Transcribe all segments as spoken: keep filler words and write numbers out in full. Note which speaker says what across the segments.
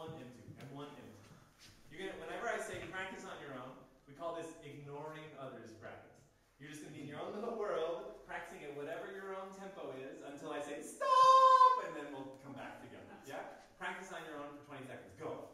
Speaker 1: one, M two, M one, M two. You're gonna, whenever I say practice on your own, we call this ignoring others practice. You're just going to be in your own little world, practicing at whatever your own tempo is until I say stop, and then we'll come back together. Yeah? Practice on your own for twenty seconds. Go.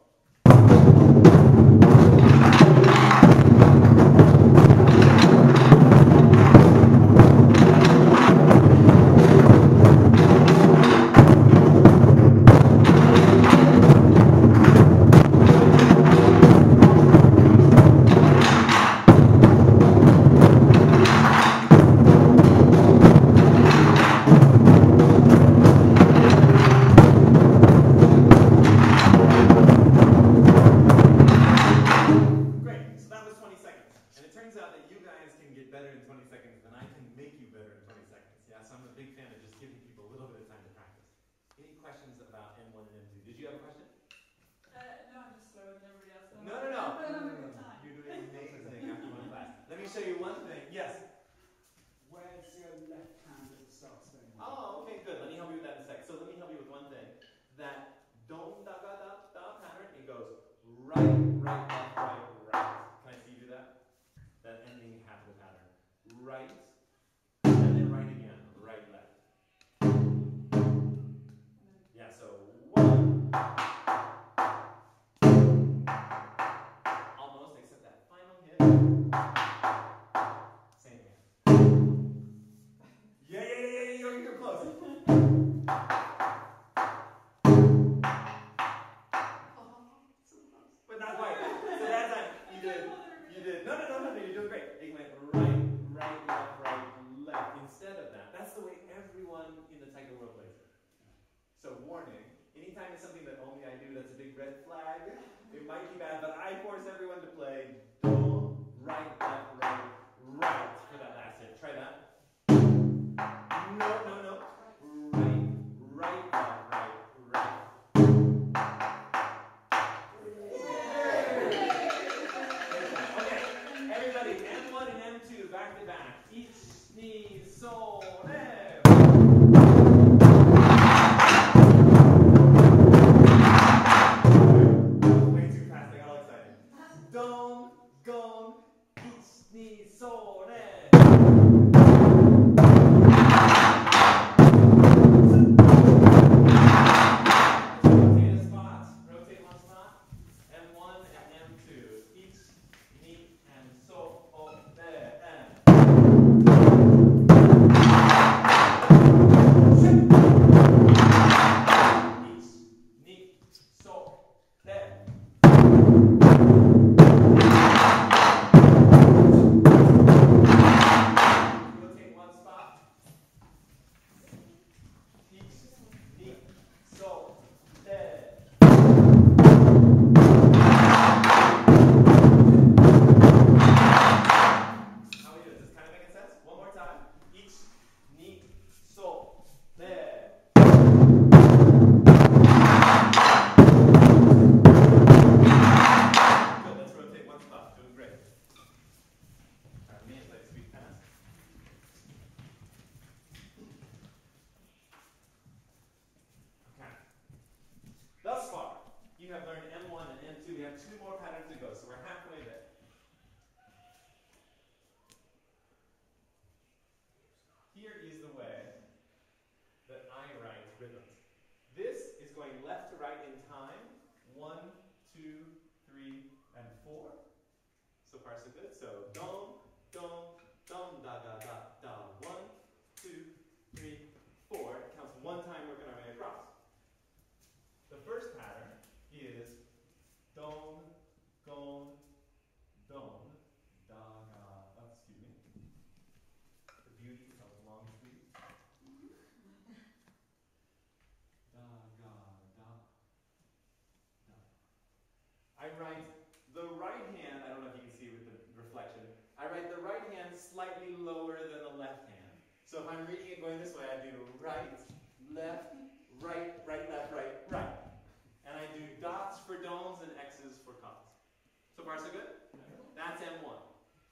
Speaker 1: Slightly lower than the left hand. So if I'm reading it going this way, I do right, left, right, right, left, right, right. And I do dots for domes and X's for cons. So far so good? That's M one.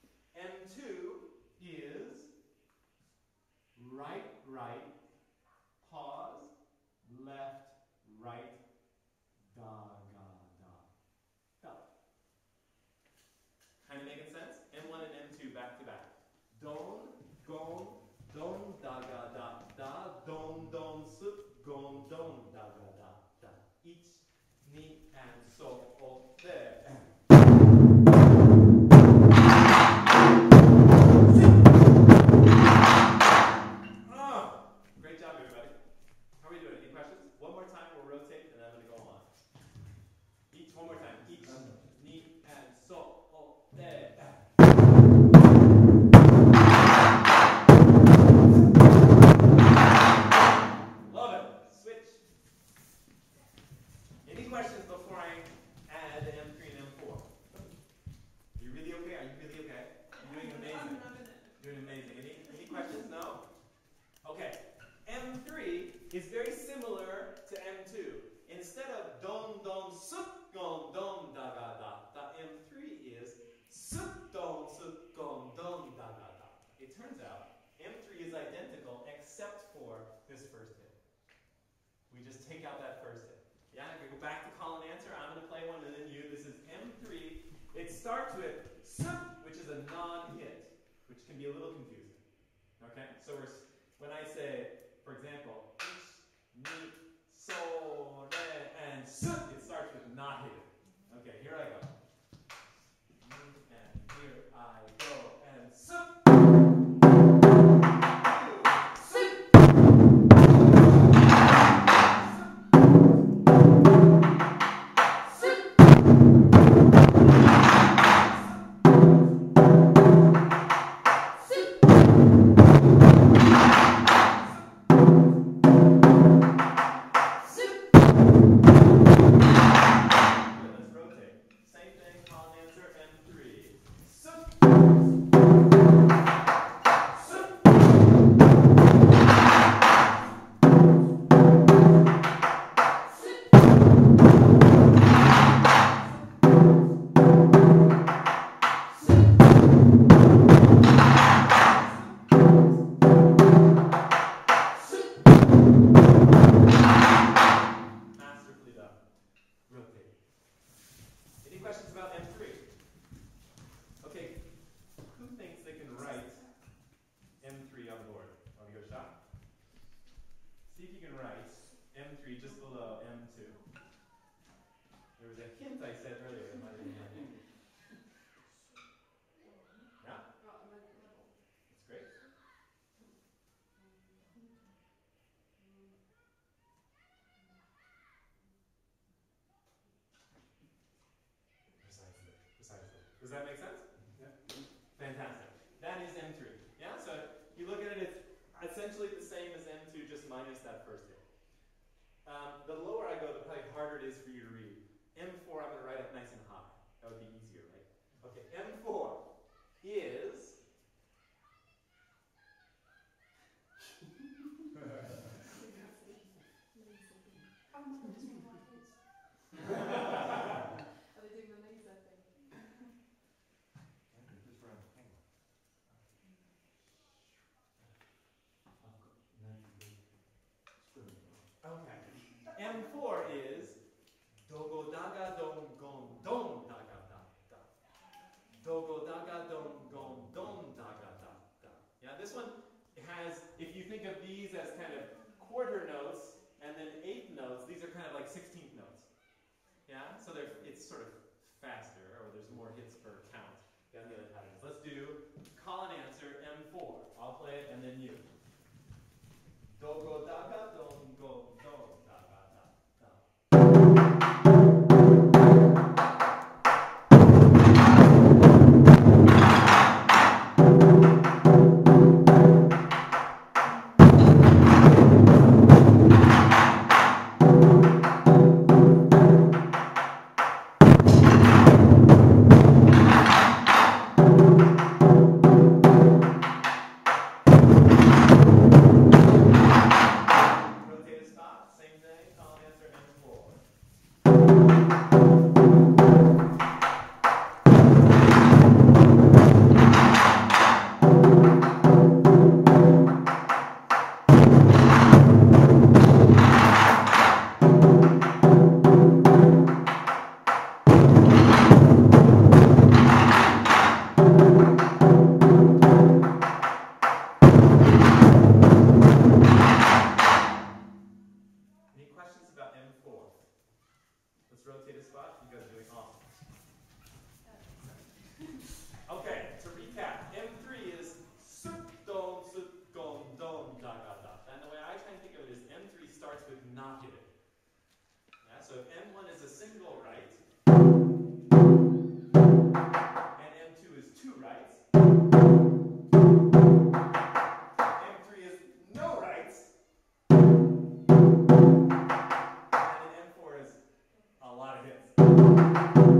Speaker 1: M two is right, right, pause, left, right, da, ga, add to M three and M four. Are you really okay? Are you really okay? You're doing amazing. You're doing amazing. Any, any questions? No? Okay. M three is very similar to M two. Instead of don, don, suk, gon, don, da, ga, da, da, M three is suk, don, suk, gon, don, da, ga, da. It turns out M three is identical except for this first hit. We just take out that first hit. Yeah, I'm going to go back to call and answer. I'm going to play one and then you. This is M three. It starts with suk, which is a non-hit, which can be a little confusing. Okay? So we're, when I say, for example, mi, sol, re, and suk, it starts with not hitting. Okay, here I go. And here I go, and suk. Does that make sense? Yeah. Fantastic. That is M three. Yeah, so you look at it, it's essentially the same as M two, just minus that first hit. Um, the lower I go, the probably harder it is for you to read. M four, I'm going to write up nice and high. That would be easier, right? Okay, M four is... Okay. M four is dogo daga don gon don daga da da. Dogo daga don gon don daga da da. Yeah, this one has, if you think of these as kind of quarter notes and then eighth notes, these are kind of like sixteenth notes. Yeah, so they're, it's sort of faster, or there's more hits per count than the other patterns. Let's do call and answer M four. I'll play it and then you. Dogo daga don go don daga da da. A lot of hits.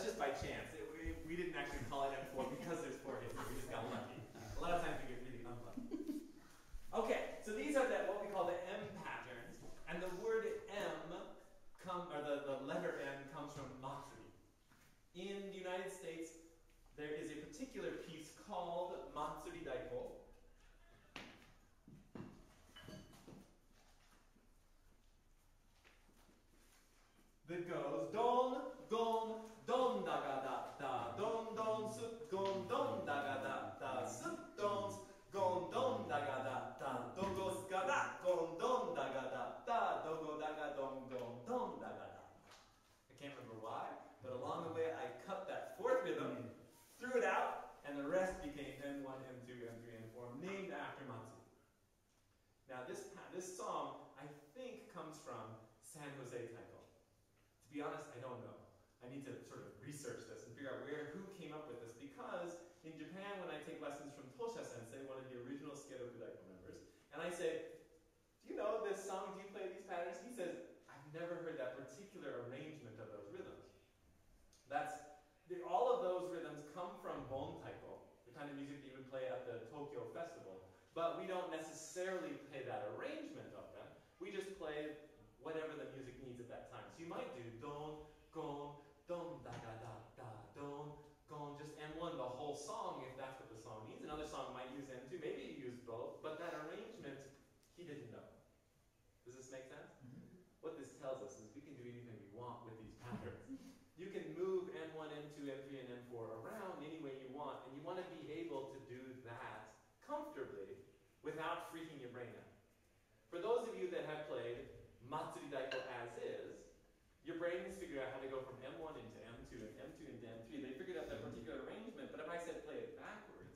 Speaker 1: just by chance. It, we, we didn't actually call it M four because there's four hits. We just got lucky. A lot of times we get really unlucky. Okay, so these are the, what we call the M patterns, and the word M, come, or the, the letter M comes from matsuri. In the United States, there is a particular piece called Matsuri Daiko. That goes don, gon, don da ga da da, don don sut, gon don da ga da da, sut dons, gon don da ga da da, dogos ga da, gon don da ga da da, dogo da ga don gon don da ga da. I can't remember why, but along the way I cut that fourth rhythm, threw it out, and the rest became M one, M two, M three, M four, named after Matsuri. Now this this song I think comes from San Jose Taiko. To be honest, I don't know. I need to sort of research this and figure out where, who came up with this, because in Japan, when I take lessons from Tosha Sensei, one of the original Seale Hayne members, and I say, do you know this song, do you play these patterns? He says, I've never heard that particular arrangement of those rhythms. That's, the, all of those rhythms come from Bon Taiko, the kind of music that you would play at the Tokyo Festival, but we don't necessarily play that arrangement of them. We just play whatever the music needs at that time. So you might do don, gon, don, da, da, da, da, don, gon, just M one the whole song if that's what the song needs. Another song might use M two, maybe you use both, but that arrangement, he didn't know. Does this make sense? Mm-hmm. What this tells us is we can do anything we want with these patterns. You can move M one, M two, M three, and M four around any way you want, and you want to be able to do that comfortably without freaking your brain out. For those of you that have played Matsuri Daiko as is, your brain has figured out how to go from M one into M two and M two into M three. They figured out that particular arrangement, but if I said play it backwards,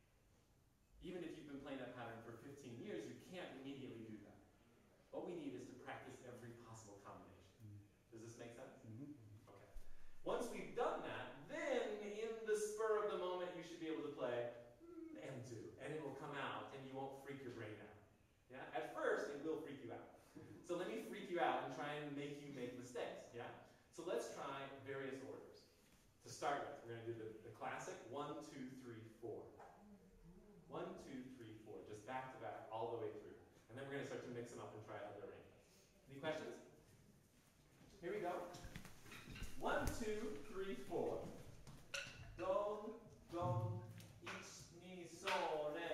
Speaker 1: even if you've been playing that pattern for fifteen years, you can't immediately do that. What we need is to practice every possible combination. Does this make sense? Mm-hmm. Okay. Once we've done that, then in the spur of the moment, you should be able to play M two, and it will come out, and you won't freak your brain out. Yeah? At first, it will freak you out. So let me freak you out and try and make you make mistakes, yeah? So let's try various orders. To start with, we're going to do the, the classic one, two, three, four. One, two, three, four, just back to back all the way through. And then we're going to start to mix them up and try other arrangements. Any questions? Here we go. One, two, three, four. Don, don, ich, ni, sol, re.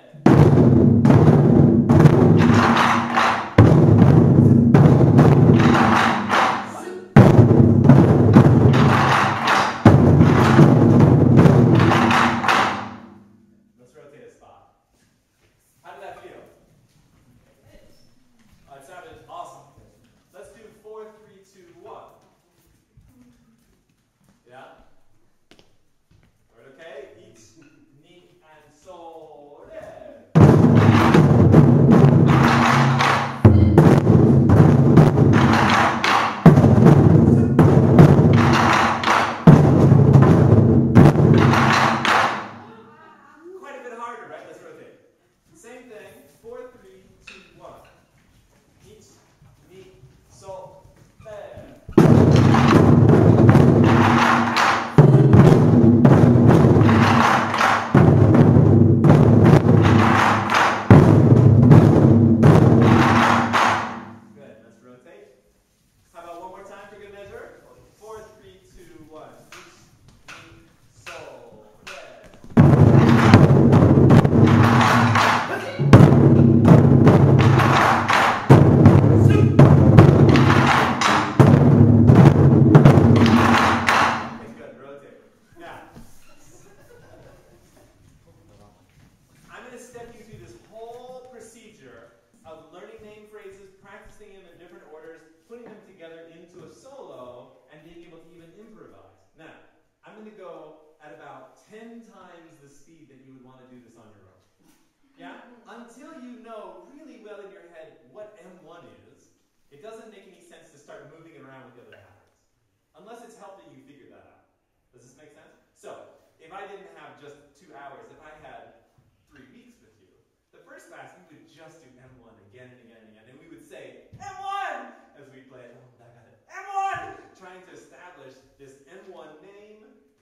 Speaker 1: Until you know really well in your head what M one is, it doesn't make any sense to start moving it around with the other patterns. Unless it's helping you figure that out. Does this make sense? So, if I didn't have just two hours, if I had three weeks with you, the first class we would just do M one again and again and again, and we would say, M one! As we play it, oh, I got it. M one! Trying to establish this M one name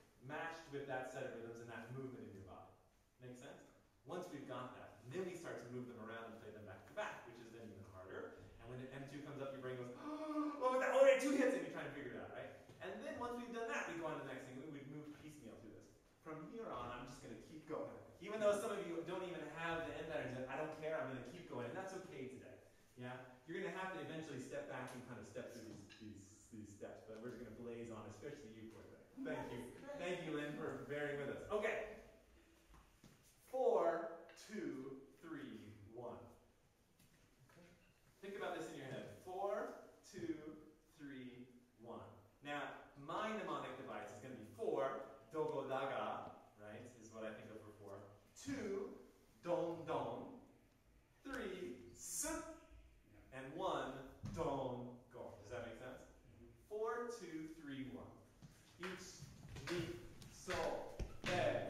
Speaker 1: Make sense? Once we've got that, then we start to move them around and play them back to back, which is then even harder. And when the M two comes up, your brain goes, oh, what was that? Oh, wait, two hits, and you try and figure it out, right? And then once we've done that, we go on to the next thing. We would move piecemeal through this. From here on, I'm just going to keep going. Even though some of you don't even have the end patterns, I don't care, I'm going to keep going, and that's okay today. Yeah? You're going to have to eventually step back and kind of step through these, these, these steps, but we're just going to blaze on, especially you for today. Thank you. Thank you, Lynn, for bearing with us. Okay. Four, two, three, one. Think about this in your head. Four, two, three, one. Now, my mnemonic device is going to be four, dogo daga, right, is what I think of for four. Two, don don. Three, sup. And one, don go. Does that make sense? Four, two, three, one. Each, ni, so, eh.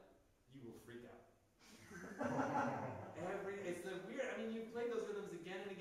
Speaker 2: Every, it's the weird, I mean, you've played those rhythms again and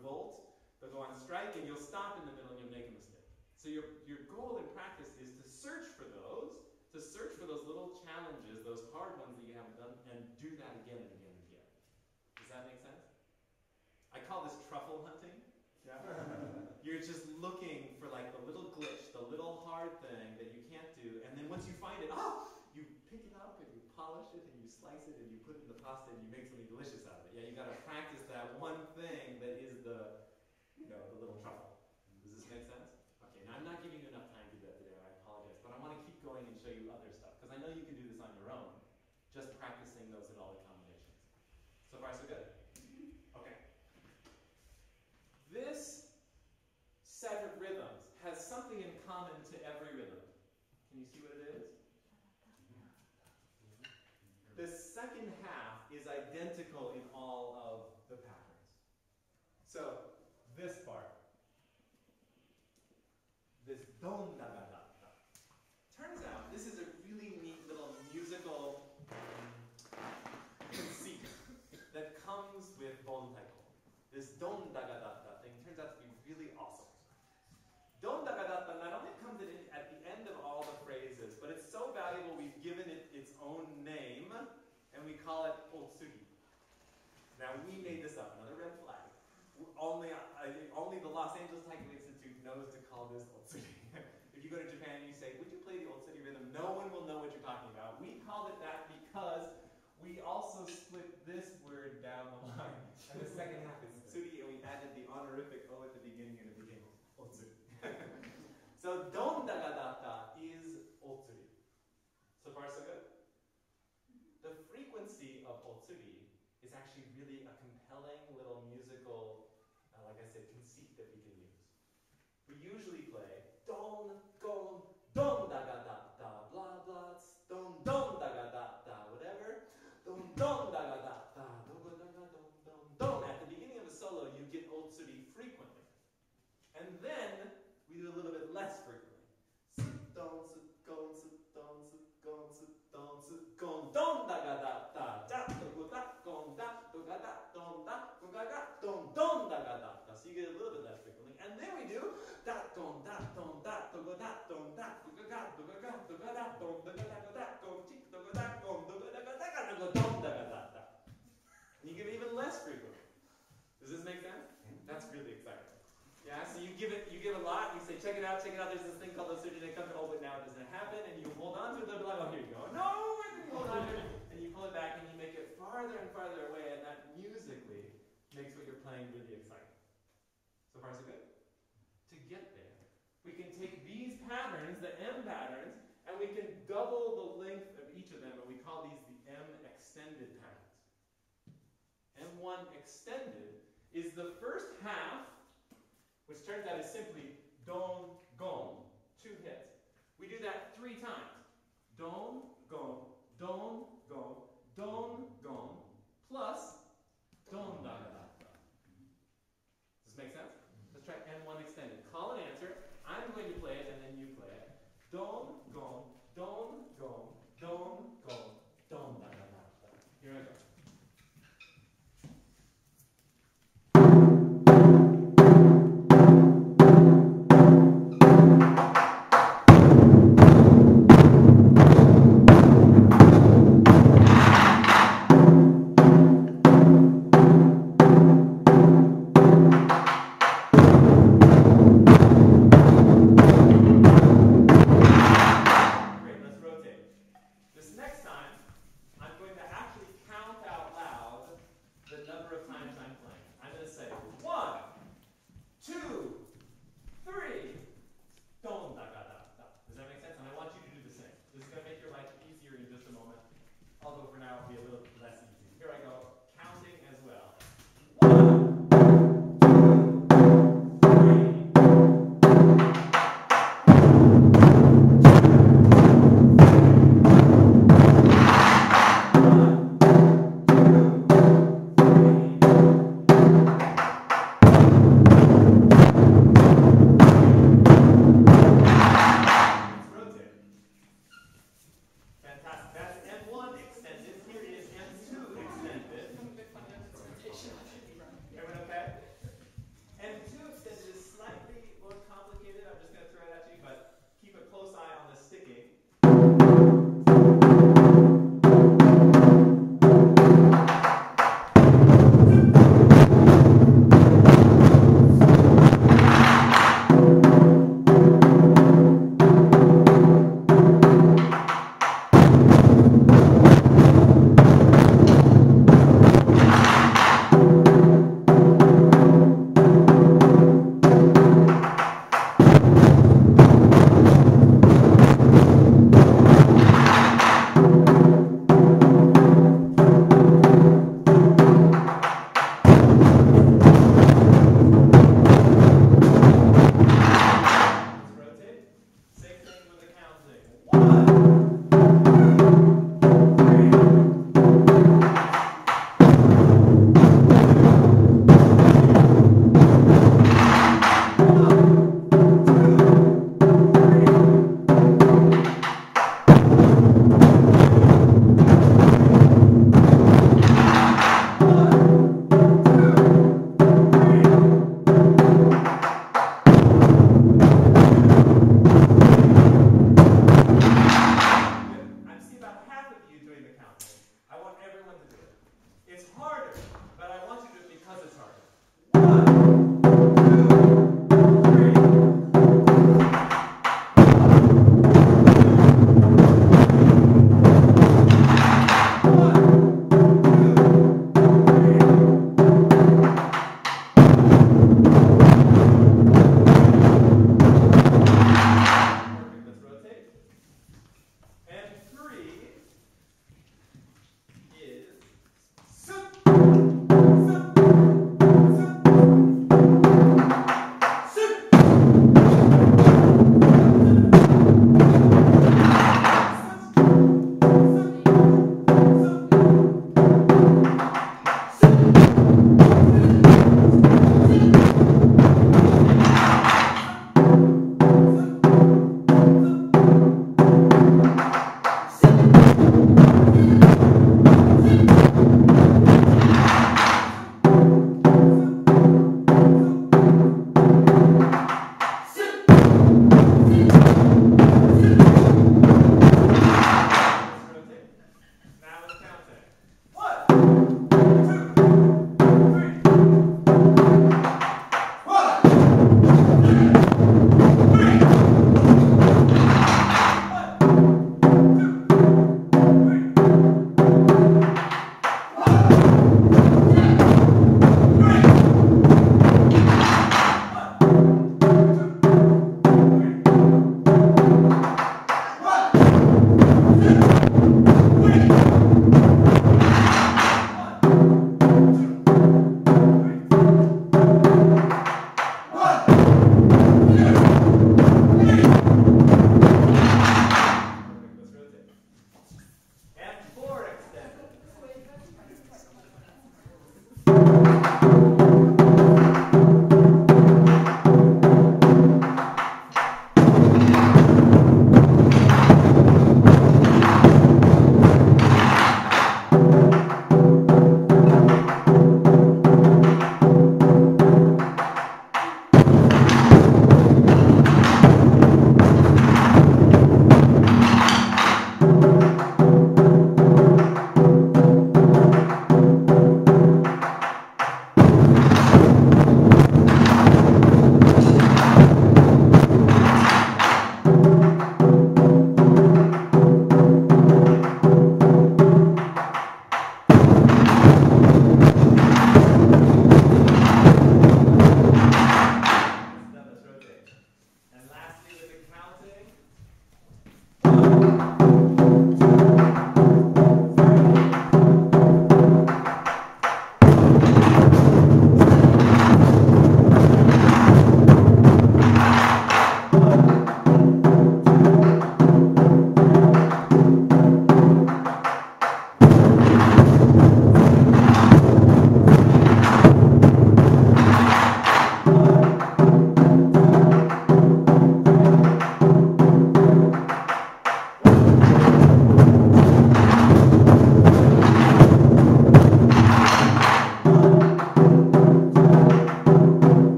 Speaker 1: revolt, they'll go on strike, and you'll stop in the middle and you'll make a mistake. So your, your goal in practice is to search for those, to search for those little challenges, those hard ones that you haven't done, and do that again and again and again. Does that make sense? I call this truffle hunting. Yeah. You're just looking for like the little glitch, the little hard thing that you can't do, and then once you find it, oh, you pick it up and you polish it and you slice it and you put it in the pasta and you make something delicious out of it. Yeah, you got to practice that one thing that is the, you know, the little truffle. Does this make sense? Okay, now I'm not giving you enough time to do that today. I apologize, but I want to keep going and show you other stuff because I know you can do this on your own, just practicing those in all the combinations. So far, so good. Okay. This set of rhythms has something in common to every rhythm. Can you see what it is? The second half is identical in all of the patterns. So, this part, this don da da da da. Turns out this is a really neat little musical conceit that comes with Bon Taiko. This don da da da da thing turns out to be really awesome. Don da da da da not only comes in at the end of all the phrases, but it's so valuable we've given it its own name, and we call it otsugi. Now we made this up, another red flag. Only, uh, only the Los Angeles Taiko Institute knows to call this otsugi. If you go to Japan and you say, would you play the otsugi rhythm? No one will know what you're talking about. We called it that because we also split this word down the line. And the second half is otsugi, and we added the honorific O at the beginning, and it became otsugi. So don da ga da da is otsugi. So far, so good. The frequency of otsugi is actually really a compelling little musical, uh, like I said, conceit that we can use. We usually play don, gon, don da ga da da, blah blah, don, don da ga da da, whatever. Don, don da ga da da, don, don, don, don, don, don. At the beginning of a solo, you get otsugi frequently. And then we do a little bit less frequently. Sit, don, sit, gon, sit, don, sit, gon, sit, don, sit, gon, don da ga da da, da, do, go, da, gon, da, do, ga, da, don, da, go, ga, da, don, don da ga da da. So you get a little bit less frequently. And then we do da, don, da, don, da, do, go, da, don, da, do, ga, ga, do, ga, ga, do, ga, da, don, do, ga, da, go, da, gon, chick, do, ga, da, gon, do, ga, da, ga, da, ga, do, go, don da ga da da. And you give it even less frequently. Does this make sense? That's really exciting. Yeah, so you give it, you give a lot, you say, check it out, check it out, there's this thing called otsugi, and it comes to, oh, but now it doesn't happen, and you hold on to it, they'll be like, oh, here you go. No, and then you hold on to it, and you pull it back, and you make it farther and farther away, and that musically makes what you're playing really exciting. So far, so good? To get there, we can take these patterns, the M patterns, and we can double the length of each of them, and we call these the M extended patterns. M one extended is the first half, which turns out is simply don, gon, two hits. We do that three times. Don, gon, don, gon, don, gon, plus don, da, da, da. Does this make sense? Let's try M one extended. Call and answer. I'm going to play it, and then you play it. Don, gon, don, gon, don, gon, don, da, da, da, da. Here I go.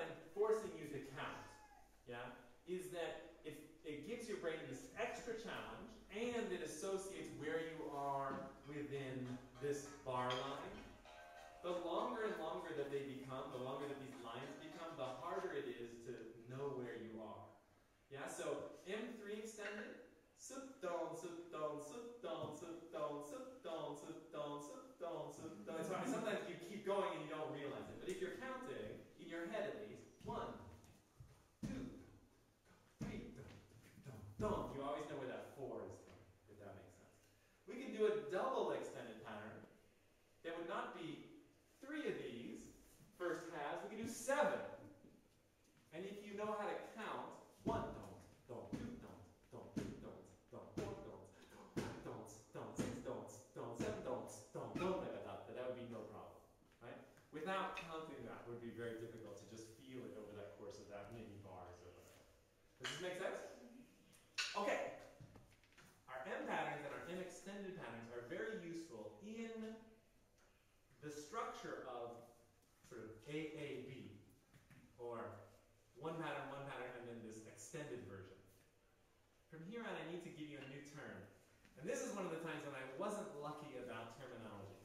Speaker 1: I'm forcing you to count, yeah, is that it, it gives your brain this extra challenge, and it associates where you are within this bar line. The longer and longer that they become, the longer that these lines become, the harder it is to know where you are. Yeah, so M three extended, sup down, sup down, sup down, sup down, sup down, sup down, sup down, sup down. So sometimes you keep going and you don't realize it. But if you're counting, in your head at least, one, two, three, don't, don't. You always know where that four is going, if that makes sense. We can do a double extended pattern. There would not be three of these first halves. We can do seven. And if you know how to count, one, don't, don't, two, don't, don't, two, don't, don't, four, don't, don't, don't, six, don't, don't, seven, don't, don't, don't, like that, that would be no problem, right? Without counting that would be very difficult to just feel it over that course of that many bars or whatever. Does this make sense? Okay. Our M patterns and our M extended patterns are very useful in the structure of sort of A A B, or one pattern, one pattern, and then this extended version. From here on, I need to give you a new term. And this is one of the times when I wasn't lucky about terminology.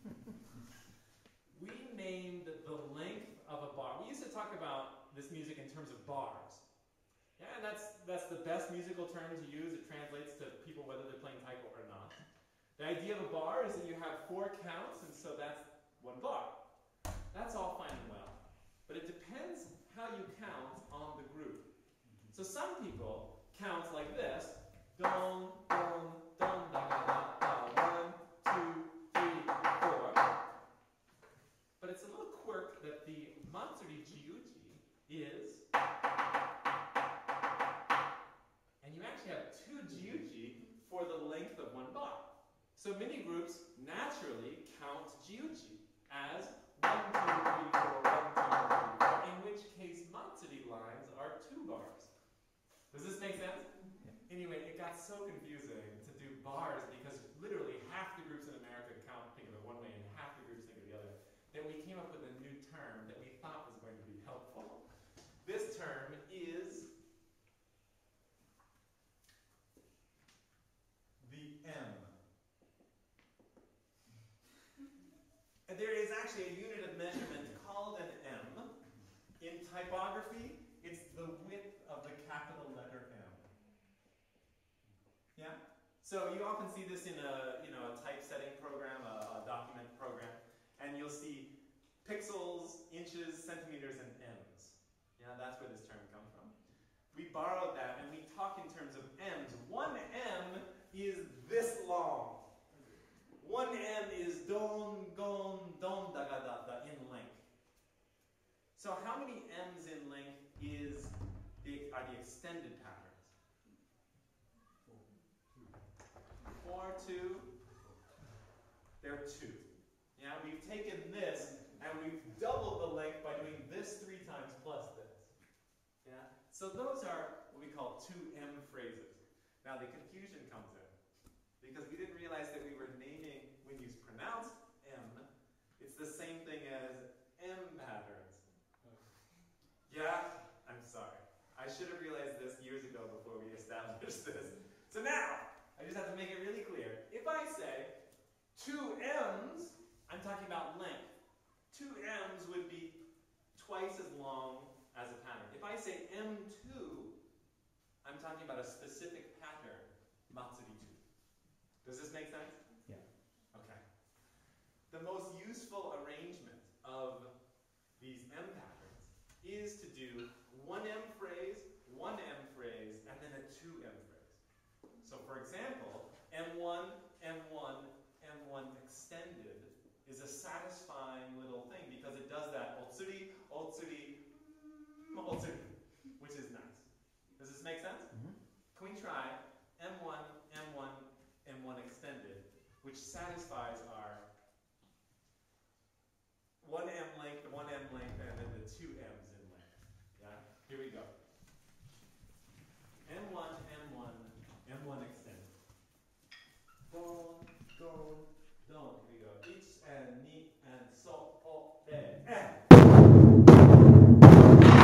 Speaker 1: We named the length of a bar. We used to talk about this music in terms of bars. Yeah, and that's, that's the best musical term to use. It translates to people whether they're playing taiko or not. The idea of a bar is that you have four counts, and so that's one bar. That's all fine and well. But it depends how you count on the group. So some people count like this. Don, don, don, da, da, da, da. One, two, three, four. But it's a little quirk that the Matsuri Jiuji is, and you actually have two Jiuji for the length of one bar. So many groups naturally count Jiuji as one, two, three, four, one, two, three, four, in which case Matsuri lines are two bars. Does this make sense? Anyway, it got so confusing to do bars because literally half the groups in America count, think of it one way, and half the groups think of the other, that we came up with a new term that we thought was going to be helpful. This term is the M. And there is actually a unit of measurement called an M. In typography, it's the width of the capital letter M. Yeah? So you often see this in a, you know, a typesetting program, a, a document program, and you'll see pixels, inches, centimeters, and M's. Yeah, that's where this term comes from. We borrowed that, and we talk in terms of M's. One M is this long. One M is don, gon, don, da, ga, da, da, in length. So how many M's in length is the, are the extended patterns? Four, two. There are two. Yeah, we've taken this and we've doubled the length by doing this three times plus this. Yeah. So those are what we call two M phrases. Now the confusion comes in because we didn't realize that we were naming, when you pronounce M, it's the same thing as M patterns. Yeah, I'm sorry. I should have realized this years ago before we established this. So now, I just have to make it really clear. If I say two M's, I'm talking about length. Two M's would be twice as long as a pattern. If I say M two, I'm talking about a specific pattern, Matsuri two. Does this make sense?
Speaker 2: Yeah.
Speaker 1: Okay. The most useful arrangement of these M patterns is to do one M phrase, one M phrase, and then a two M phrase. So for example, M one, M one, M one extended is a satisfying little thing because it does that otsuri, otsuri, otsuri, which is nice. Does this make sense?
Speaker 2: Mm-hmm.
Speaker 1: Can we try M one, M one, M one extended, which satisfies our one M length, one M length, and then the two M's in length. Yeah? Here we go. M one, M one, M one extended. Don, don, don. Here we go. Ich and ni and so, o, de, and.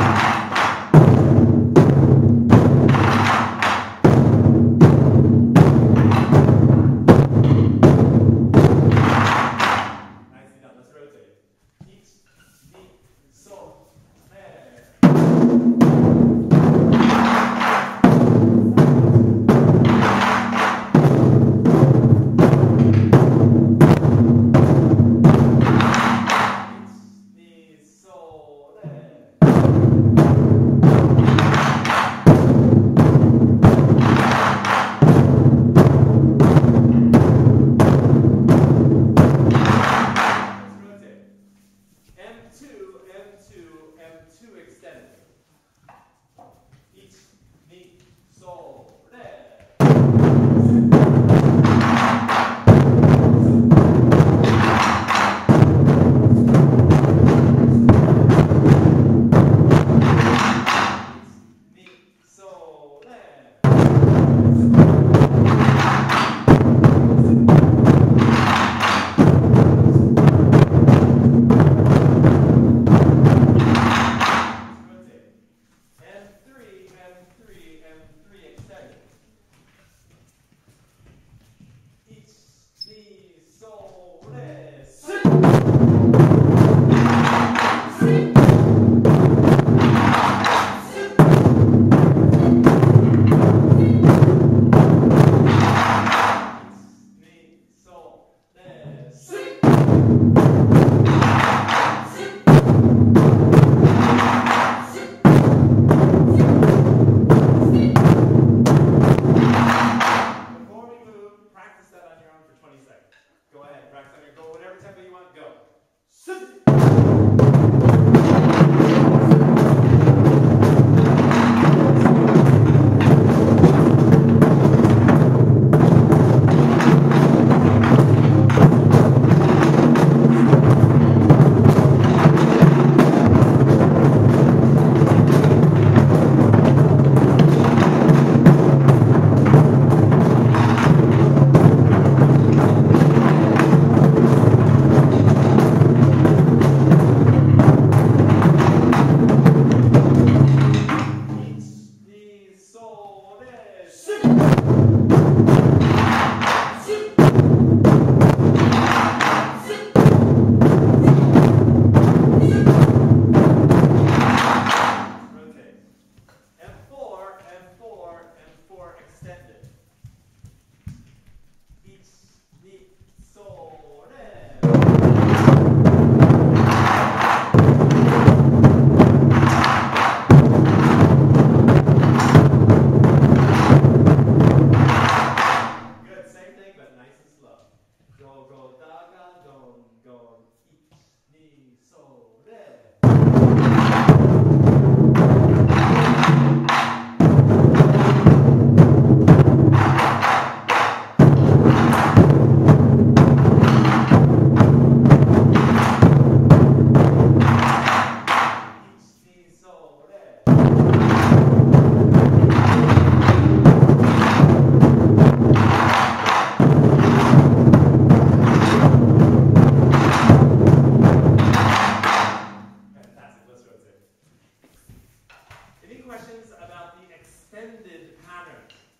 Speaker 1: questions about the extended pattern?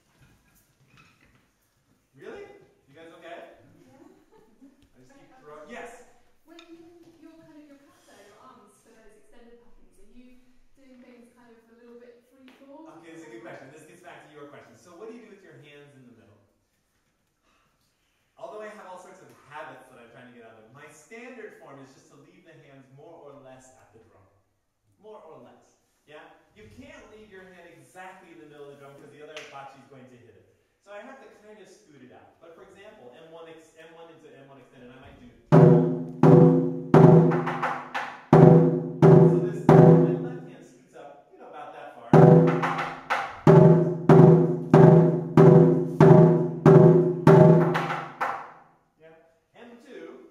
Speaker 1: Really? You guys okay?
Speaker 2: Yeah.
Speaker 1: I just keep throwing. Yes.
Speaker 2: When you, your kind of your kata, your arms for those extended patterns, are you doing things kind of a little bit free form?
Speaker 1: Okay, this is a good question. This gets back to your question. So what do you do with your hands in the middle? Although I have all sorts of habits that I'm trying to get out of, my standard form is just to leave the hands more or less at the drum. More or less. Yeah? You can't leave your hand exactly in the middle of the drum because the other bachi is going to hit it. So I have to kind of scoot it out. But for example, M one, ex M one into M one extended, I might do. So this, my left hand scoots up, you know, about that far. Yeah. M two,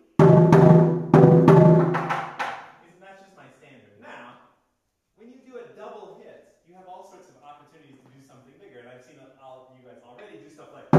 Speaker 1: is that's just my standard. Now, when you do a double hit, you have all sorts of opportunities to do something bigger. And I've seen all you guys already do stuff like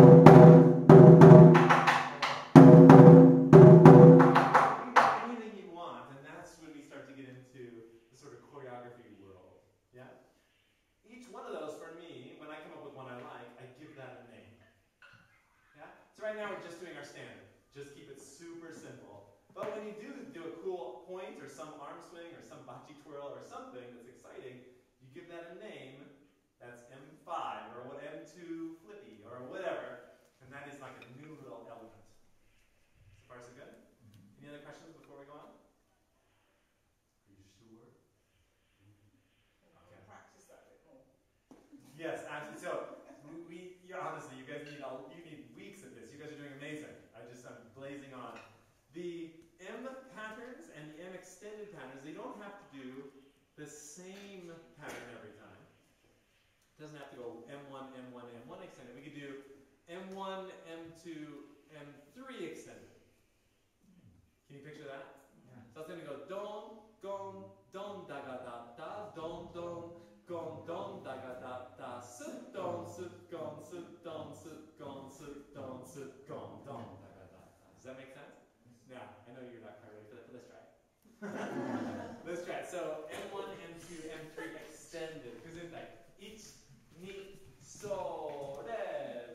Speaker 1: anything you want, and that's when we start to get into the sort of choreography world. Yeah? Each one of those, for me, when I come up with one I like, I give that a name. Yeah? So right now we're just doing our standard. Just keep it super simple. But when you do do a cool point or some arm swing or some bachi twirl or something that's exciting, you give that a name. That's M five or what M two flippy or whatever. And that is like a new little element. So far so good? Mm-hmm. Any other questions before we go on? Are you sure? Okay.
Speaker 3: Practice that a bit more.
Speaker 1: Yes, absolutely. So we, you honestly, you guys need all, you need weeks of this. You guys are doing amazing. I just I'm blazing on. The M patterns and the M extended patterns, they don't have to do the same pattern every time. It doesn't have to go M one, M one, M one extended. We could do M one, M two, M three extended. Can you picture that? Yeah. So it's going to go don, gon, don, da ga da da, don, don, gon, don, da ga da da, sit, don, sit, gon, sit, don, sit, gon, sit, don, sit, gon, don, da ga da da. Does that make sense? Yeah, I know you're not quite ready for that, but let's try it. Let's try it. So M one, M two, M three extended. Because in like each, ni, so, re.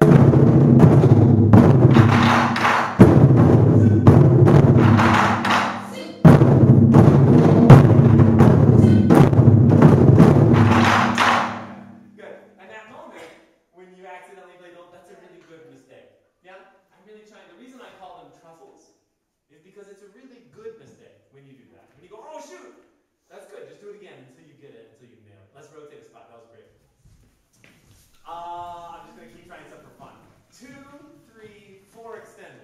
Speaker 1: Good. At that moment, when you accidentally play those, that's a really good mistake. Yeah? I'm really trying. The reason I call them truffles is because it's a really good mistake when you do that. When you go, oh shoot, that's good. Just do it again until you get it, until you nail it. Let's rotate a spot. That was great. Uh, I'm just going to keep trying stuff for fun. Two, three, four extended.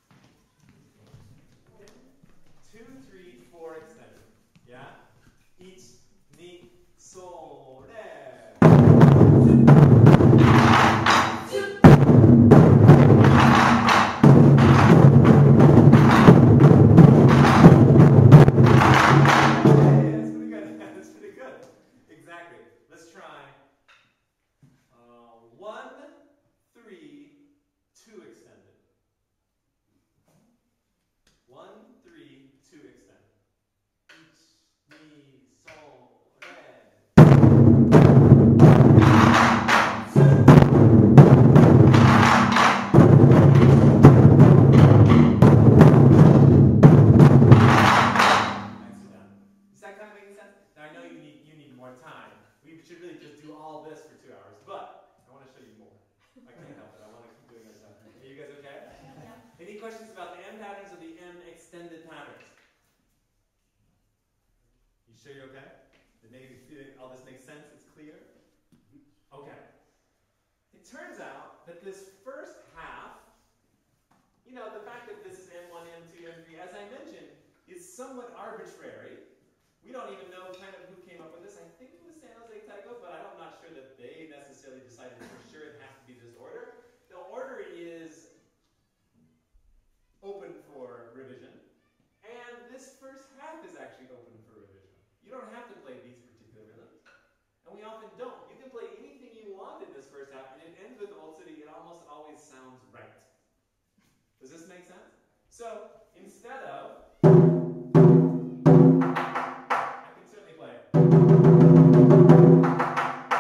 Speaker 1: Two, three, four extended. Yeah? Each, ni, so, re. Somewhat arbitrary. We don't even know kind of who came up with this. I think it was U K Taiko, but I'm not sure that they necessarily decided for sure it has to be this order. The order is open for revision, and this first half is actually open for revision. You don't have to play these particular rhythms, and we often don't. You can play anything you want in this first half, and it ends with Old City. It almost always sounds right. Does this make sense? So instead of I can certainly play it.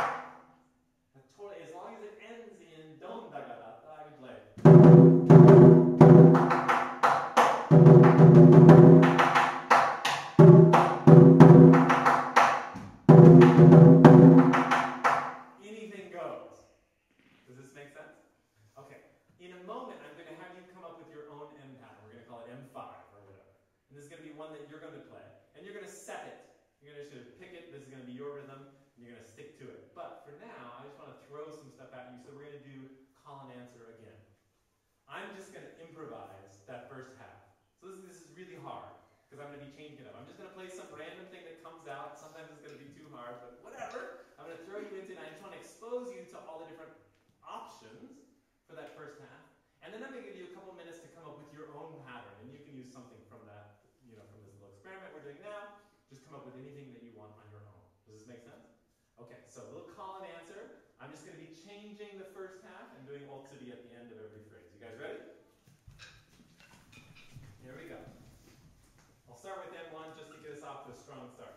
Speaker 1: and answer again. I'm just going to improvise that first half. So this, this is really hard, because I'm going to be changing it up. I'm just going to play some random thing that comes out. Sometimes it's going to be too hard, but whatever. I'm going to throw you into it, and I just want to expose you to all the different options for that first half. And then I'm going to give you a couple minutes to come up with your own pattern, and you can use something from that, you know, from this little experiment we're doing now. Just come up with anything that you want on your own. Does this make sense? Okay, so a little call and answer. I'm just going to be changing the first half and doing otsubi at the end of every phrase. You guys ready? Here we go. I'll start with M one just to get us off to a strong start.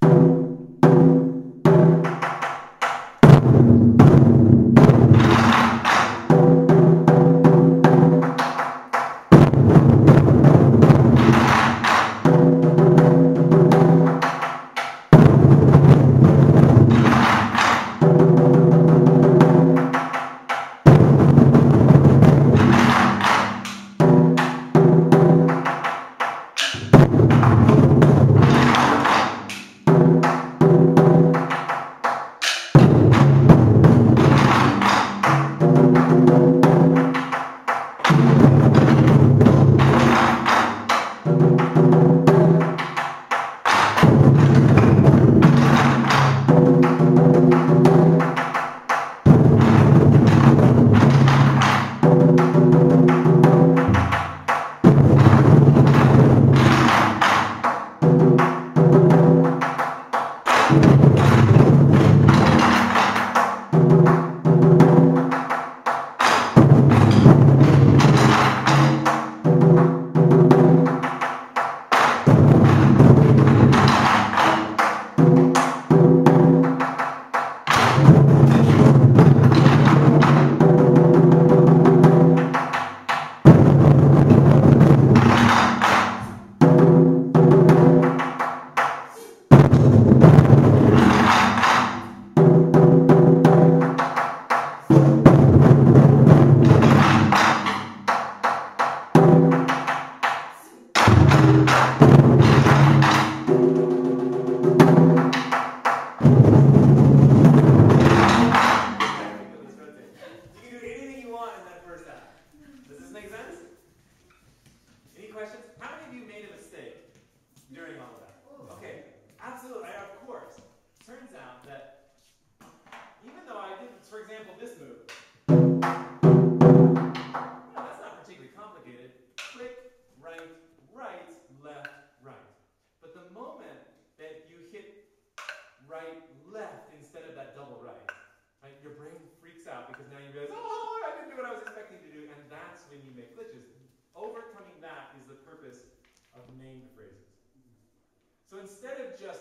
Speaker 1: So instead of just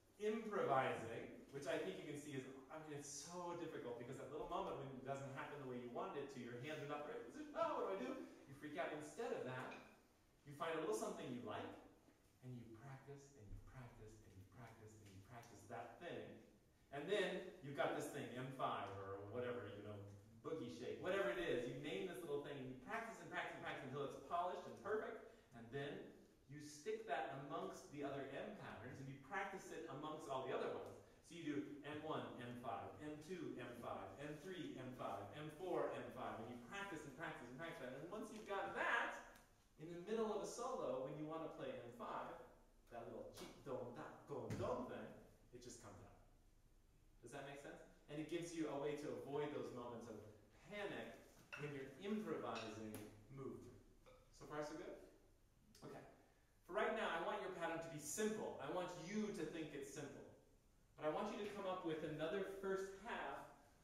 Speaker 1: improvising, which I think you can see is, I mean, it's so difficult because that little moment when it doesn't happen the way you wanted it to, your hands are not right. Oh, what do I do? You freak out. Instead of that, you find a little something you like, and you practice, and you practice, and you practice, and you practice that thing. And then you've got this thing, M five or whatever, you know, boogie shake, whatever it is. You name this little thing, and you practice and practice and practice until it's polished and perfect. And then you stick that amongst the other M patterns, and you practice it amongst all the other ones. So you do M one, M five, M two, M five, M three, M five, M four, M five, and you practice and practice and practice that. And once you've got that, in the middle of a solo, when you want to play M five, that little cheek dom da dom dom thing, it just comes out. Does that make sense? And it gives you a way to avoid those moments of panic when you're improvising movement. So far, so good? Okay. For right now, I want your pattern to be simple. I want you to think it's simple. But I want you to come up with another first half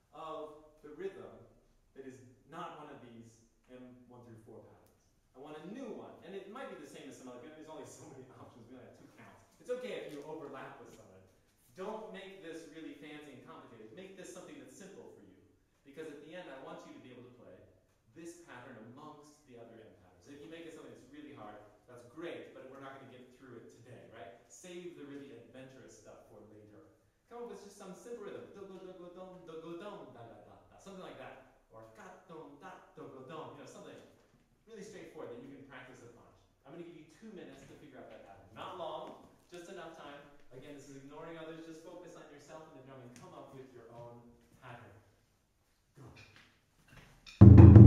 Speaker 1: of the rhythm that is not one of these M one through four patterns. I want a new one. And it might be the same as some other, there's only so many options. We only have two counts. It's okay if you overlap with someone. Don't make this really fancy and complicated. Make this something that's simple for you. Because at the end, I want you to be able to play this pattern amongst the other M patterns. If you make it something that's really hard, that's great, but we're not going to get through it today, right? Save the really adventurous stuff for later. Come up with just some simple rhythm. Do go do go dum do go dum da da da da. Something like that. Or ka dum da do go dum. You know, something really straightforward that you can practice a bunch. I'm going to give you two minutes to figure out that pattern. Not long, just enough time. Again, this is ignoring others. Just focus on yourself and the drum and come up with your own pattern. Go.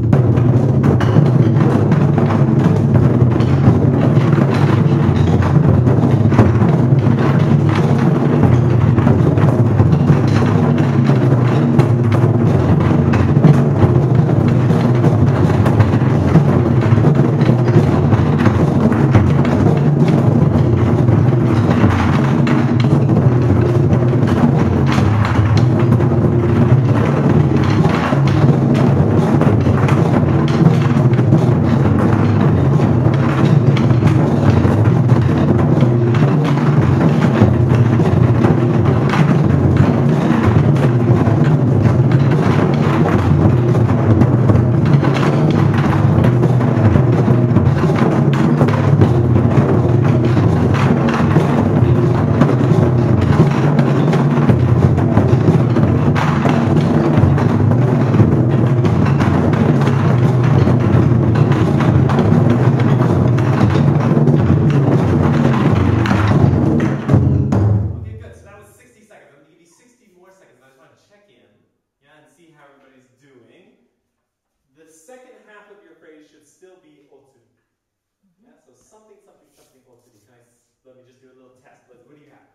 Speaker 1: something, something, something otsubi. Can I, let me just do a little test. Let's, what do you have?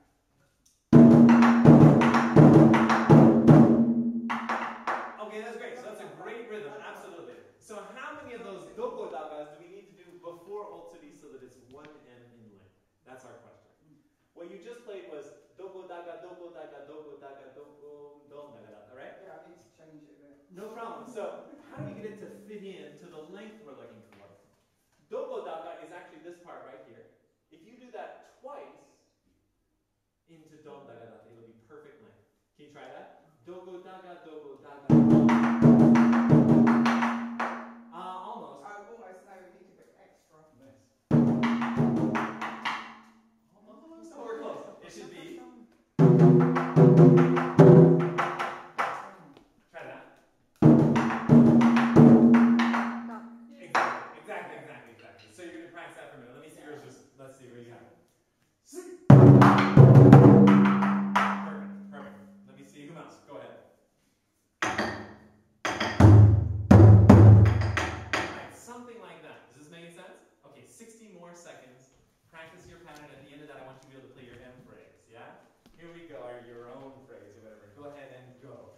Speaker 1: Okay, that's great. So that's a great rhythm, absolutely. So how many of those doko dagas do we need to do before otsubi so that it's one M in length? That's our question. What you just played was doko daga, doko daga, doko daga, doko, don daga, right?
Speaker 3: Yeah, I need to change it a bit.
Speaker 1: No problem. So how do you get it to fit in to the length we're looking for? Doko daga is actually this part right here. If you do that twice into don daga, it'll be perfect length. Can you try that? Doko daga, doko daga. Uh, almost.
Speaker 3: Uh, almost, no, we need a bit extra.
Speaker 1: Nice. Almost. Oh, we're close. It should be. Try that. Exactly, exactly, exactly, exactly. So you're going to practice that for a minute. Let me see yours. Just let's see what you have. Perfect, perfect. Let me see who else. Go ahead. Right, something like that. Does this make any sense? Okay, sixty more seconds. Practice your pattern. At the end of that, I want you to be able to play your M phrase. Yeah? Here we go, or your own phrase or whatever. Go ahead and go.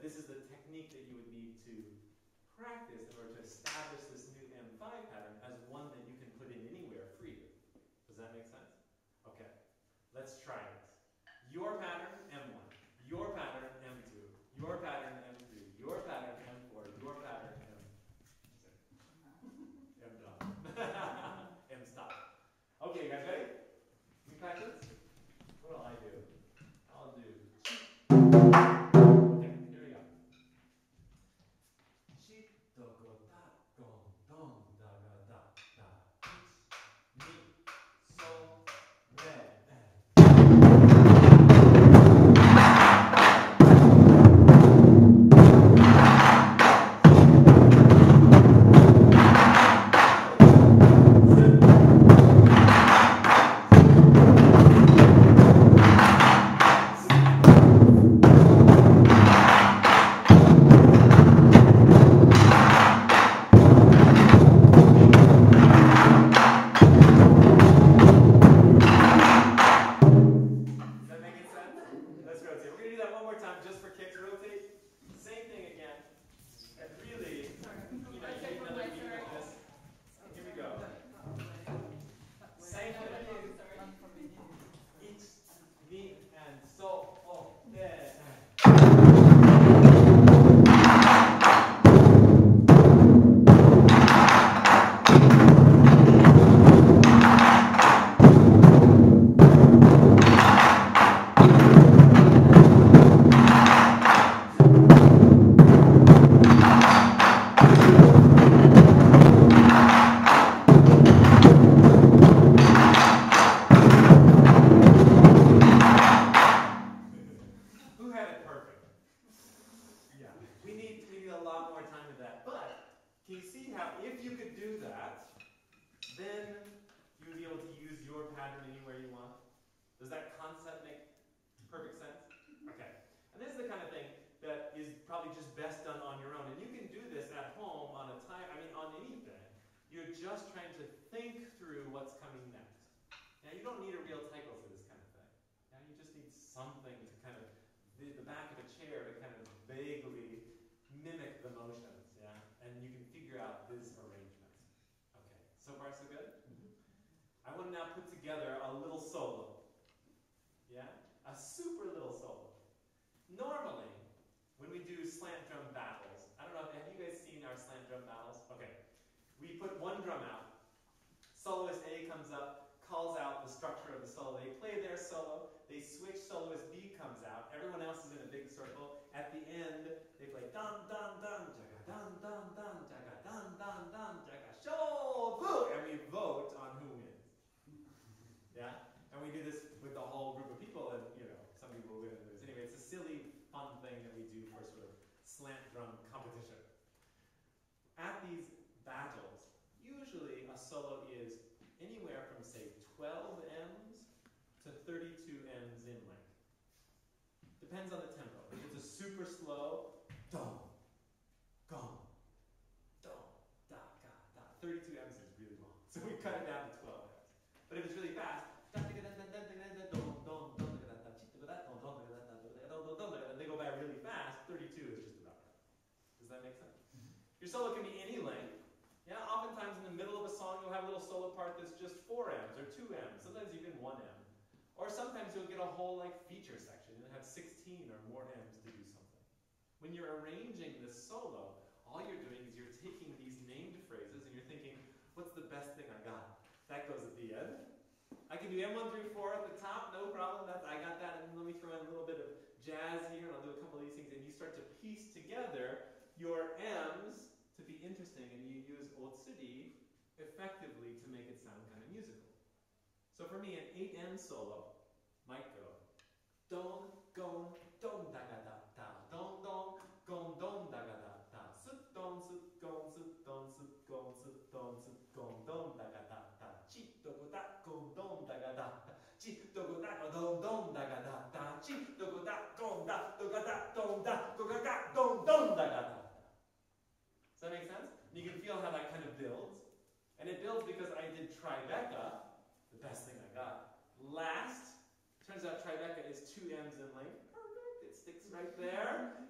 Speaker 1: this is the technique that you would need to practice in order to establish this new M five pattern as one that you can put in anywhere freely. Does that make sense? Okay, let's try it. Your pattern, M one. Your pattern, M two. Your pattern, M three. Your pattern, M four. Your pattern, M six. M done. M stop. Okay, you guys ready? We practice? What will I do? I'll do. Okay, here we go. Chi, do, go, da, gong, dong, da, ga, da, da. Mi, sol, re, just trying to think through what's coming next. Now, you don't need a real taiko for this kind of thing. Now, you just need something to kind of, the, the back of a chair to kind of vaguely mimic the motions, yeah? And you can figure out this arrangement. Okay, so far so good? Mm-hmm. I want to now put together a little solo. Yeah? A super little solo. Normally, when we do slant drum battles, I don't know, have you guys seen our slant drum battles? Okay. We put one drum out, soloist A comes up, calls out the structure of the solo. They play their solo, they switch, soloist B comes out, everyone else is in a big circle. At the end, they play dun dun dun, jaga dun dun dun, jaga dun dun dun, jaga show, boo! And we vote on who wins. Yeah? And we do this with the whole group of people, and you know, some people will win and lose. Anyway, it's a silly, fun thing that we do for sort of slant drum competition. At these battles, usually a solo is anywhere from, say, twelve ems to thirty-two ems in length. Depends on the tempo. If it's a super slow, dong, gong, dong, da, ga, da. thirty-two ems is really long, so we cut it down to twelve ems. But if it's really fast, they go by really fast, thirty-two is just about right. Does that make sense? Your solo can be any length. Yeah, oftentimes in the middle of a song you'll have a little solo part that's just four ems or two ems, sometimes even one em. Or sometimes you'll get a whole like feature section and have sixteen or more ems to do something. When you're arranging this solo, all you're doing is you're taking these named phrases and you're thinking, what's the best thing I got? That goes at the end. I can do M one through four at the top, no problem, that's, I got that, and let me throw in a little bit of jazz here, and I'll do a couple of these things, and you start to piece together your ems to be interesting, and you use otsuri effectively to make it sound kind of musical. So for me, an eight em solo might go don, gon, don, da ga da da, don, don, gon, don, da ga da da, sut, don, sut, gon, sut, don, sut, gon, sut, don, sut, gon, don, da ga da da, chi, do, go, da, gon, don, da ga da da, chi, do, go, da, don, don, da ga da da, chi, do, go, da, don, da, do, ga, da, don, da, do, ga, da, don, don, da ga da. Does that make sense? You can feel how that kind of builds. And it builds because I did Tribeca, the best thing I got. Last, turns out Tribeca is two ems in length. Perfect, it sticks right there.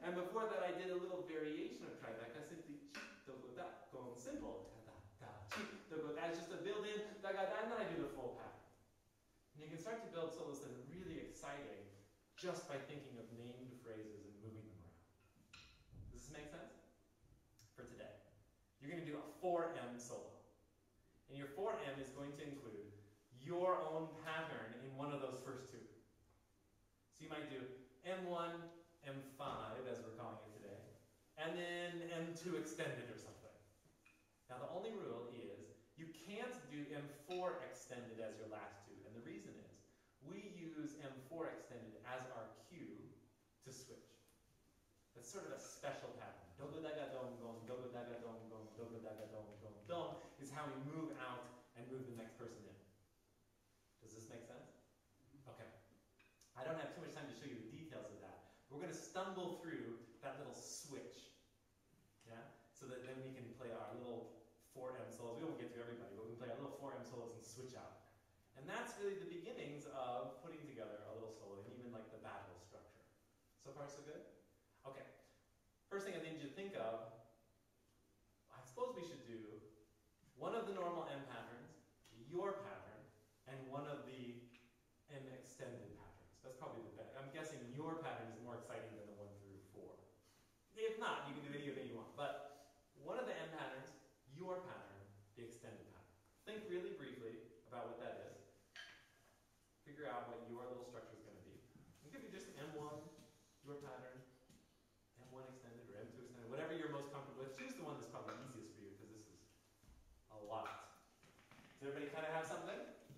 Speaker 1: And before that, I did a little variation of tribeca, simply chi, do, go, da, going simple. Da, da, chi, do, go, da. It's just a build-in, da, ga, da, and then I do the full pattern. And you can start to build solos that are really exciting just by thinking of named phrases and moving them around. Does this make sense? For today. You're going to do a four M solo. And your four M is going to include your own pattern in one of those first two. So you might do M one, M five, as we're calling it today, and then M two extended or something. Now the only rule is you can't do M four extended as your last two, and the reason is we use M four extended as our cue to switch. That's sort of a special pattern. Dogo daga dong gong, dogo daga dong gong, dogo daga dong gong dong is how we move out and move the next person in. Does this make sense? Okay. I don't have too much time to show you the details of that. We're going to stumble through that little switch. Yeah? So that then we can play our little four M solos. We won't get to everybody, but we can play our little four M solos and switch out. And that's really the beginnings of putting together a little solo and even like the battle structure. So far, so good? Okay. First thing I need you to think of, I suppose we should do one of the normal M patterns, your pattern, and one of the M extended patterns. That's probably the best. I'm guessing your pattern is more exciting than the one through four. If not, you can do any of it you want. But one of the M patterns, your pattern, the extended pattern. Think really briefly about what that is. Figure out what your little structure is going to be. It could be just M one, your pattern, M one extended or M two extended, whatever you're most comfortable with. Choose the one that's probably easiest for you because this is a lot. Does everybody kind of have something?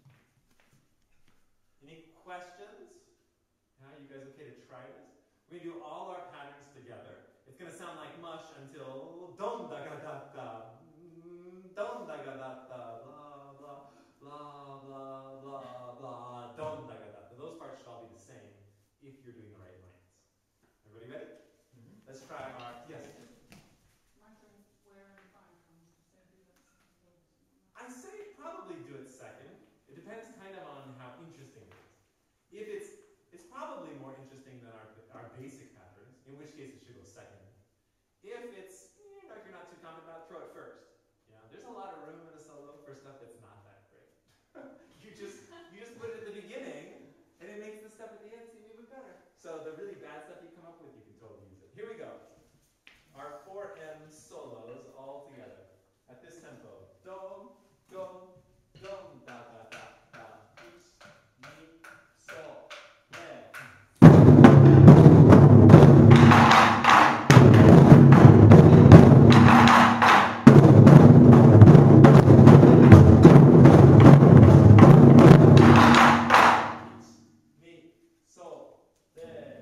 Speaker 1: Any questions? Yeah, you guys okay to try this? We do all our patterns together. It's going to sound like mush until dom da ga da da, dom da ga da da, blah blah blah blah blah blah, dom da ga da. Those parts should all be the same if you're doing the right lengths. Everybody ready? Mm-hmm. Let's try our yes. I say probably do it second. It depends kind of on how interesting it is. If it's it's probably more interesting than our our basic patterns, in which case it should go second. If it's you know, if you're not too confident about it, throw it first. You know, there's a lot of room in a solo for stuff that's not that great. you just you just put it at the beginning, and it makes the stuff at the end seem even better. So the really bad stuff you come up with, you can totally use it. Here we go. Our four M solos all together at this tempo. Do. Dom, dom, da, da, da, da, each, mi, sol, re. Mi, sol, re.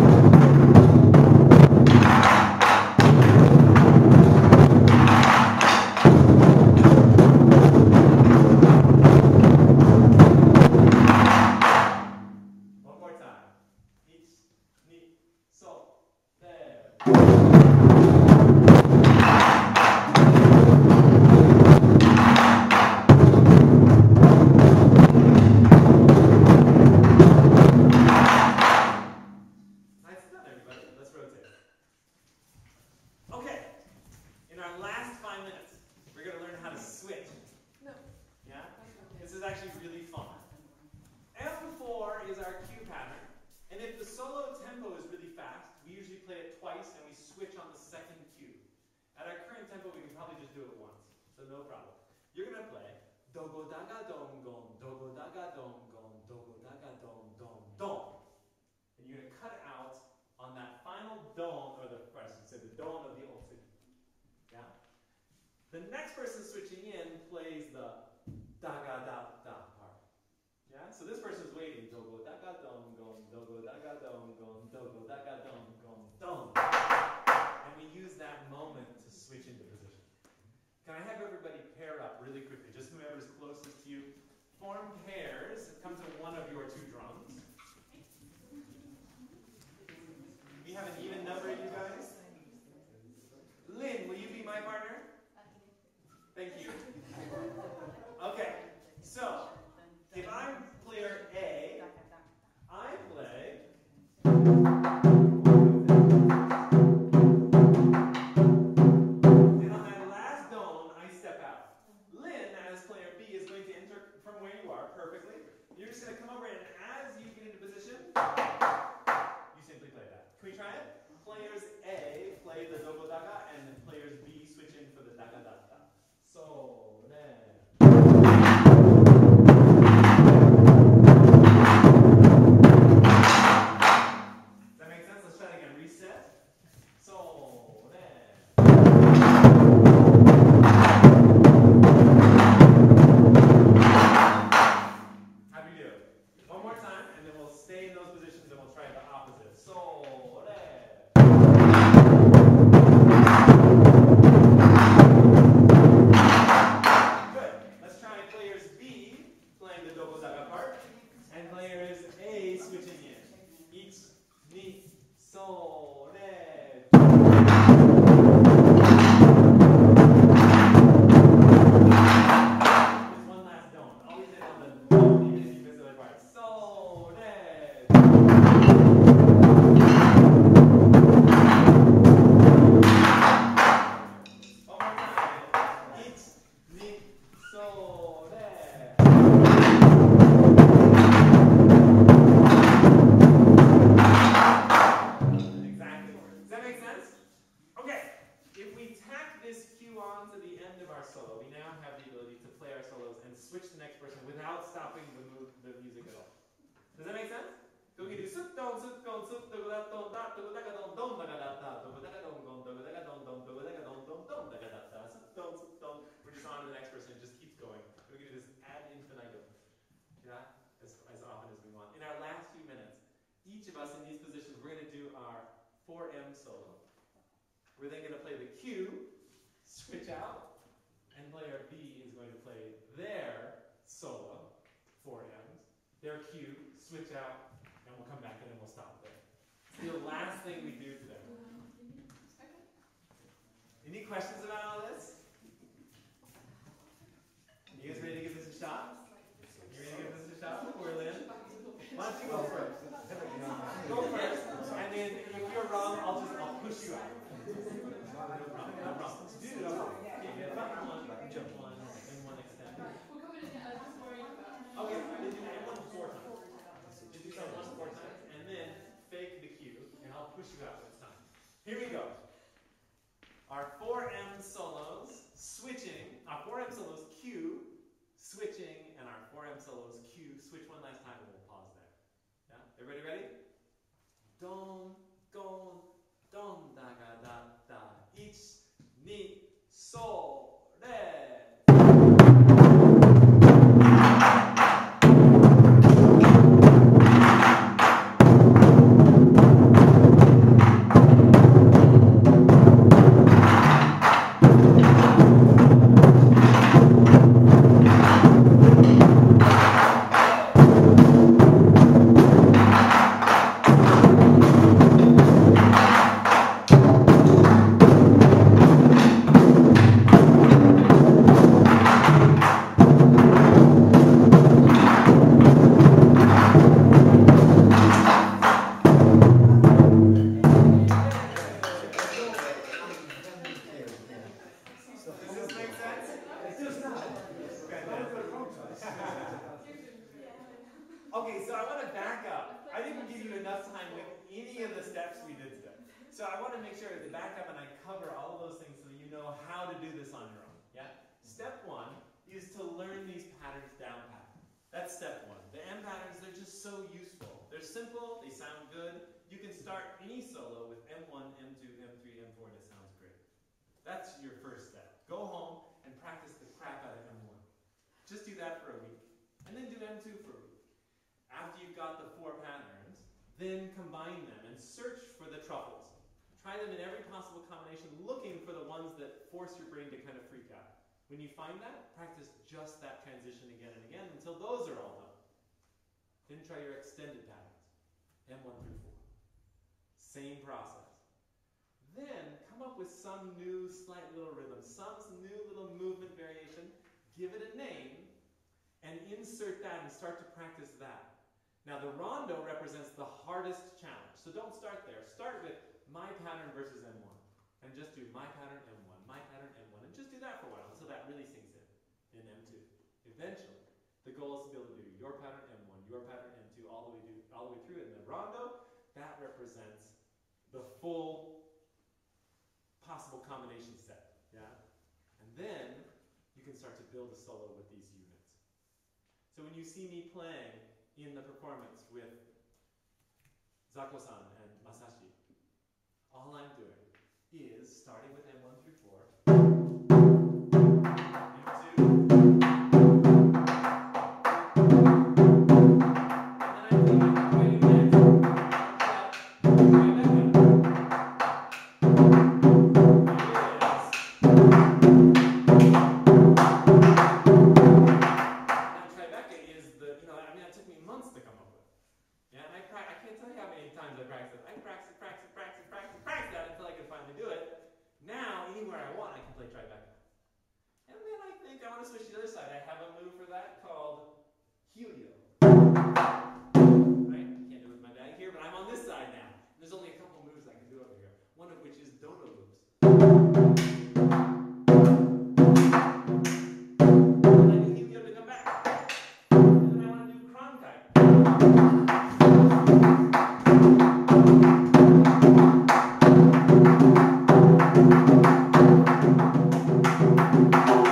Speaker 1: The next person switching in plays the da-ga-da-da part. Yeah? So this person's waiting. Do-go da-ga-dom, gom, do-go da-ga-dom, gom, do-go da-ga-dom, gom, dom. And we use that moment to switch into position. Can I have everybody pair up really quickly? Just whoever's closest to you. Form pairs. Come to one of your two drums. We have an even number, you guys? Lynn, will you be my partner? Thank you. Okay, so if I'm player A, I play our solo, we now have the ability to play our solos and switch the next person without stopping the, move, the music at all. Does that make sense? So we can do sut don sut don sut do da don da do da don don da da da do da don don do da don don do da don don don da da da sut don sut don. We're just on to the next person. It just keeps going. We can do this ad infinitum. Yeah, as as often as we want. In our last few minutes, each of us in these positions, we're going to do our four M solo. We're then going to play the Q, switch out, and player B is going to play their solo, four M's, their Q, switch out, and we'll come back and then we'll stop there. It's the last thing we do today. Any questions about all this? You guys ready to give this a shot? You ready to give this a shot before Lynn? Why don't you go first? Go first, and then if you're wrong, I'll just I'll push you out. No problem. No problem. Do it. No problem. Okay, get back one, jump one, and one extend.
Speaker 2: We'll come in and uh, worry about.
Speaker 1: Okay, then do that one four times. Just do that one four times, and then fake the cue, and I'll push you out when it's time. Here we go. Our four M solos, switching. Our four M solos, Q, switching, and our four M solos, Q, switch one last time, and we'll pause there. Yeah? Everybody ready? Don, gon, don, da, ga, da, da. Ich, ni, sol, re. Okay, so I want to back up. I didn't give you enough time with any of the steps we did today. So I want to make sure to back up and I cover all of those things so that you know how to do this on your own. Yeah? Step one is to learn these patterns down pat. That's step one. The M patterns, they're just so useful. They're simple, they sound good. You can start any solo with M one, M two, M three, M four, and it sounds great. That's your first step. Go home and practice the crap out of M one. Just do that for a week. And then do M two for a week. After you've got the four patterns, then combine them and search for the truffles. Try them in every possible combination, looking for the ones that force your brain to kind of freak out. When you find that, practice just that transition again and again until those are all done. Then try your extended patterns, M one through four. Same process. Then come up with some new slight little rhythm, some new little movement variation, give it a name, and insert that and start to practice that. Now the rondo represents the hardest challenge, so don't start there. Start with my pattern versus M one, and just do my pattern M one, my pattern M one, and just do that for a while until that really sinks in, in M two. Eventually, the goal is to be able to do your pattern M one, your pattern M two, all the way, do, all the way through, and the rondo, that represents the full possible combination set, yeah? And then you can start to build a solo with these units. So when you see me playing in the performance with Zako-san and Masashi, all I'm doing is starting with M one through four, M two, and then I'm thinking, wait a minute, Tribeca is the, you know, I mean, it took me months to come up with. Yeah, and I, I can't tell you how many times I practiced. I practiced, practiced, practiced, practiced, practiced that until I could finally do it. Now, anywhere I want, I can play Tribeca. And then I think I want to switch to the other side. I have a move for that called Helio. Right? Can't do it with my bag here, but I'm on this side now. There's only a couple moves I can do over here. One of which is dodo loops. Thank you.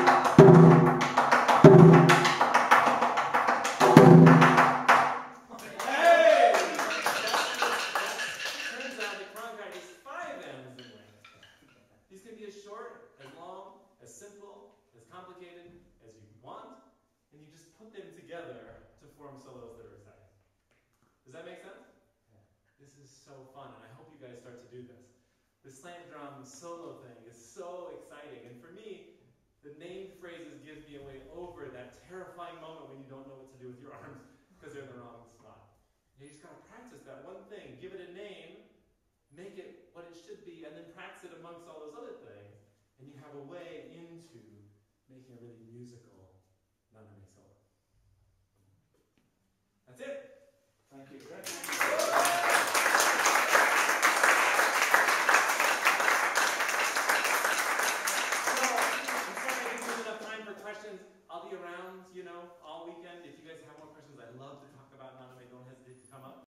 Speaker 1: put them together to form solos that are exciting. Does that make sense? Yeah. This is so fun, and I hope you guys start to do this. The slant drum solo thing is so exciting, and for me, the named phrases gives me a way over that terrifying moment when you don't know what to do with your arms because they're in the wrong spot. You just gotta practice that one thing, give it a name, make it what it should be, and then practice it amongst all those other things, and you have a way into making a really musical non-name solo. That's it. Thank you. Great. So, I'm sorry I didn't have enough time for questions. I'll be around, you know, all weekend. If you guys have more questions,